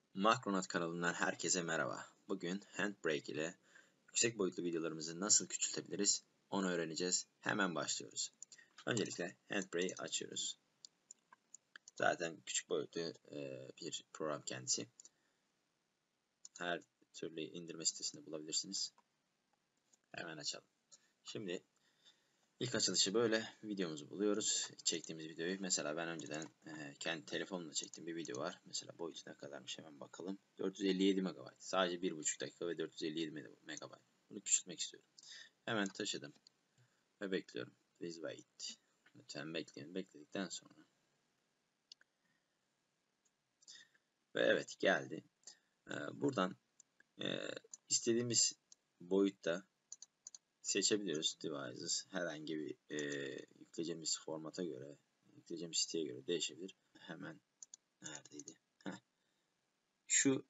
Makronaut kanalından herkese merhaba. Bugün Handbrake ile yüksek boyutlu videolarımızı nasıl küçültebiliriz onu öğreneceğiz. Hemen başlıyoruz. Öncelikle Handbrake'i açıyoruz. Zaten küçük boyutlu bir program kendisi. Her türlü indirme sitesinde bulabilirsiniz. Hemen açalım. Şimdi ilk açılışı böyle videomuzu buluyoruz. Çektiğimiz videoyu. Mesela ben önceden kendi telefonumla çektiğim bir video var. Mesela boyutu ne kadarmış hemen bakalım. 457 MB. Sadece 1,5 dakika ve 457 MB. Bunu küçültmek istiyorum. Hemen taşıdım. Ve bekliyorum. Please wait. Lütfen bekleyin. Bekledikten sonra. Ve evet geldi. Buradan istediğimiz boyutta seçebiliyoruz. Devices herhangi bir yükleyeceğimiz formata göre, yükleyeceğimiz siteye göre değişebilir. Hemen neredeydi? Şu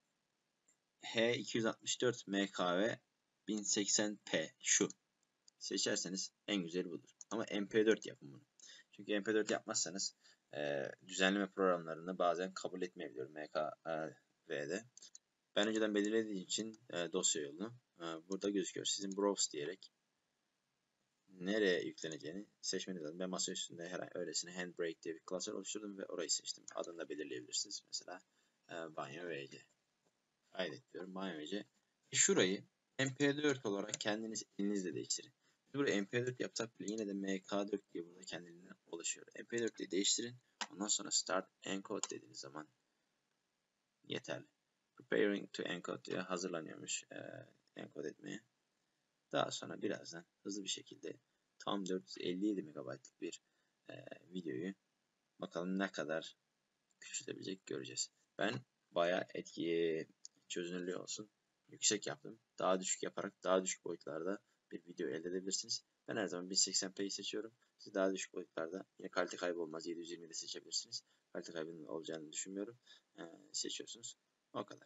H264 MKV 1080p şu. Seçerseniz en güzeli budur. Ama MP4 yapın bunu. Çünkü MP4 yapmazsanız düzenleme programlarını bazen kabul etmeyebiliyor MKV'de. Ben önceden belirlediğim için dosya yolunu burada gözüküyor. Sizin browse diyerek nereye yükleneceğini seçmeniz lazım. Ben masa üstünde herhangi öylesine Handbrake diye bir klasör oluşturdum ve orayı seçtim. Adını da belirleyebilirsiniz. Mesela banyo VC. Kaydet diyorum. Banyo VC. Şurayı MP4 olarak kendiniz elinizle değiştirin. Buraya MP4 yapsak bile yine de MK4 diye burada kendiliğinden oluşuyor. MP4 diye değiştirin. Ondan sonra Start Encode dediğiniz zaman yeterli. Preparing to Encode diye hazırlanıyormuş encode etmeye. Daha sonra birazdan hızlı bir şekilde tam 457 MB'lık bir videoyu bakalım ne kadar küçültebilecek göreceğiz. Ben bayağı çözünürlüğü olsun yüksek yaptım. Daha düşük yaparak daha düşük boyutlarda bir video elde edebilirsiniz. Ben her zaman 1080p'yi seçiyorum. Siz daha düşük boyutlarda yine kalite kaybı olmaz. 720'de seçebilirsiniz. Kalite kaybının olacağını düşünmüyorum. Seçiyorsunuz. O kadar.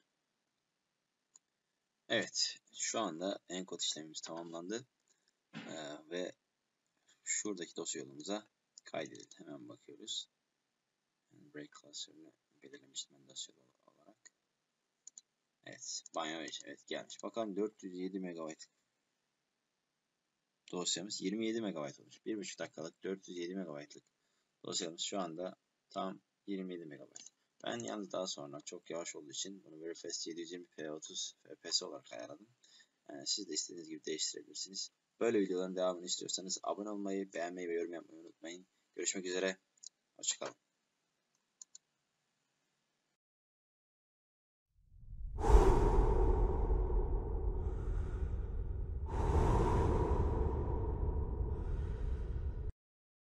Evet. Şu anda encode işlemimiz tamamlandı. Ve şuradaki dosya yolumuza kaydedelim. Hemen bakıyoruz. Break klasörünü belirlemiştim ben dosya olarak. Evet. Banyo evet gelmiş. Bakalım 407 MB dosyamız 27 MB olmuş. 1,5 dakikalık 407 MB'lık dosyamız şu anda tam 27 MB. Ben yalnız daha sonra çok yavaş olduğu için bunu very fast 720p 30 fps olarak ayarladım. Siz de istediğiniz gibi değiştirebilirsiniz. Böyle videoların devamını istiyorsanız abone olmayı, beğenmeyi ve yorum yapmayı unutmayın. Görüşmek üzere. Hoşçakalın.